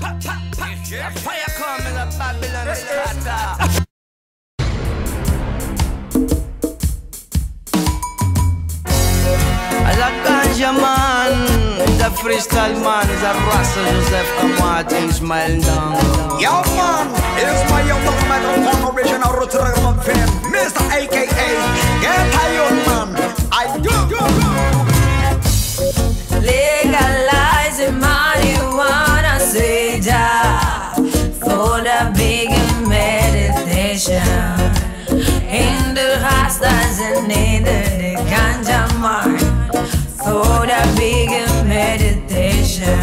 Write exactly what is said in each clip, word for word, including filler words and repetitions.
The fire coming up Babylon scatter. As a ganja man, the freestyle man is a Rasta Joseph Kamati smiling down. Yo man, it's my young microphone original Rotterdam fan, Mister A K A Get Iron Man. I do. Legalizing marijuana, say ja, for the big meditation. In the hostas and in the ganja man, for the big meditation.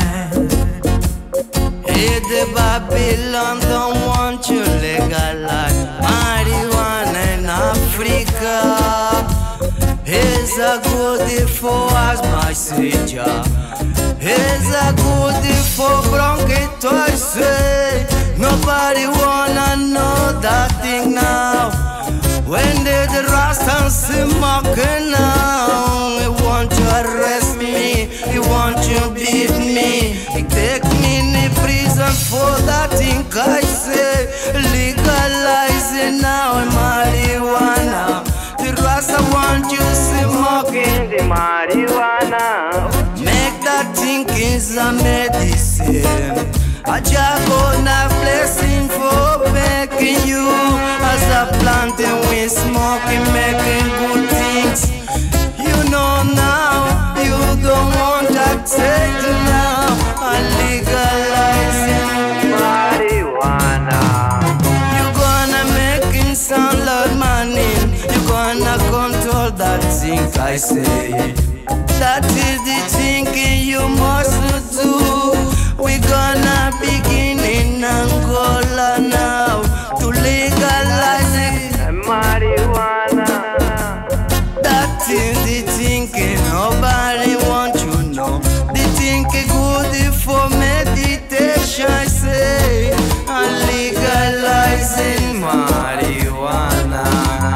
Hey, the Babylon don't want you legalize marijuana in Africa. It's a good for us, my savior. It's a good for bronchitis. Nobody wanna know that thing now. When they the Rastas mocking now, they want to arrest me, they want to beat me, they take me in prison for that thing I say. Legalizing now marijuana. The Rasta want you smoking the marijuana. Make that thing is a medicine. I just gonna blessing for making you as a planting we smoking, making good things. You know now, you don't want that take now. I'm legalizing marijuana. You gonna making some lot money. You gonna control that thing I say. That is the thinking you must do. We gonna begin in Angola now to legalize it, marijuana. That is the thinking nobody want to know. The thinking good for meditation, I say. I'm legalizing marijuana.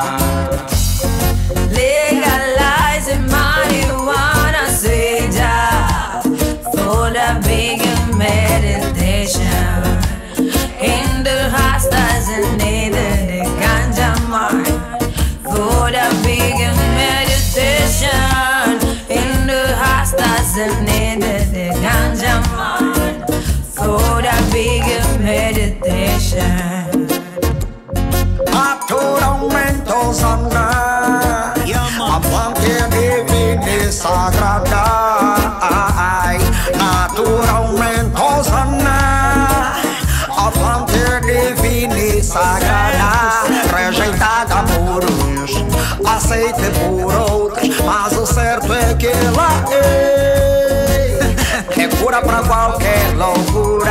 Legalizing marijuana, say ja, for the big meditation. In the hostas and in the ganja man, for the big meditation. In the hostas and in the ganja man, for the big meditation. Naturalmente sana, a planta divina sagrada. Naturalmente sana, a planta divina sagrada, rejeitada por uns, aceita por outros, mas o certo é que ela é, é cura pra qualquer loucura.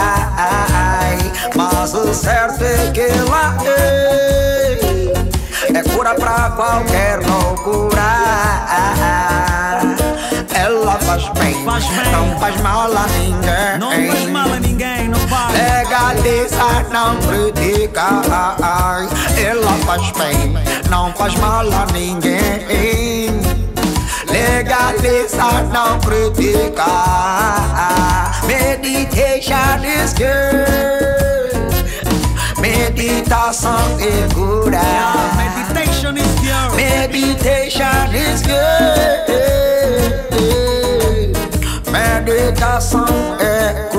Mas o certo é que ela é, é cura pra qualquer loucura. Ela faz bem, faz bem, não faz mal a ninguém. Não faz mal a ninguém, não faz. Legaliza, não critica. Ela faz bem, não faz mal a ninguém. Legaliza, não critica. Meditation is good. Meditação é cura. Yeah, meditation is pure. Meditation is good. Meditação é